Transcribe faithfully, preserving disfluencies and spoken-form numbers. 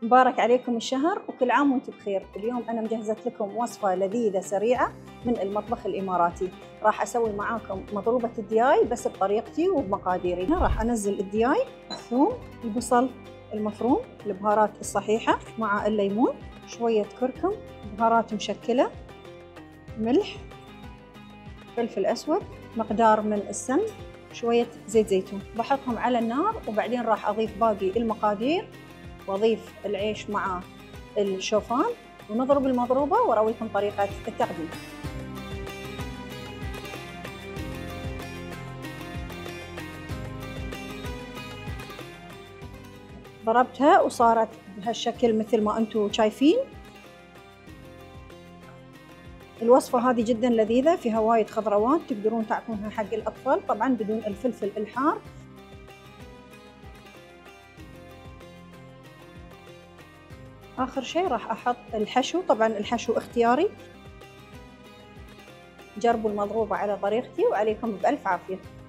مبارك عليكم الشهر وكل عام وانتم بخير. اليوم أنا مجهزت لكم وصفة لذيذة سريعة من المطبخ الإماراتي. راح أسوي معاكم مضروبة الدياي بس بطريقتي وبمقاديري. راح أنزل الدياي، الثوم، البصل المفروم، البهارات الصحيحة مع الليمون، شوية كركم، بهارات مشكلة، ملح، فلفل أسود، مقدار من السمن، شوية زيت زيتون. بحطهم على النار وبعدين راح أضيف باقي المقادير واضيف العيش مع الشوفان ونضرب المضروبه وارويكم طريقه التقديم. ضربتها وصارت بهالشكل مثل ما انتم شايفين. الوصفه هذه جدا لذيذه، فيها وايد خضروات، تقدرون تعطونها حق الاطفال طبعا بدون الفلفل الحار. آخر شيء راح أحط الحشو، طبعا الحشو اختياري. جربوا المضروبة على طريقتي وعليكم بألف عافية.